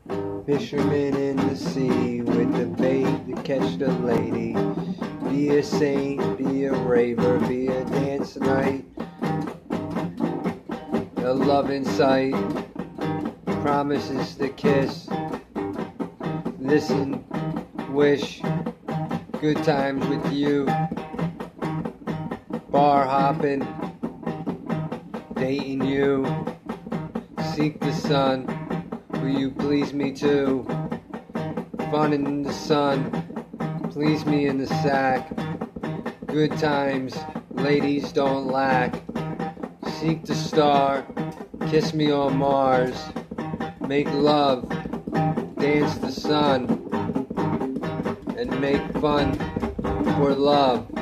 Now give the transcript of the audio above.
Fisherman in the sea with the bait to catch the lady. Be a saint, be a raver, be a dance night. A love in sight, promises to kiss. Listen, wish, good times with you. Bar hopping, dating you. Seek the sun, will you please me too? Fun in the sun, please me in the sack. Good times, ladies don't lack. Seek the star, kiss me on Mars. Make love, dance the sun, and make fun for love.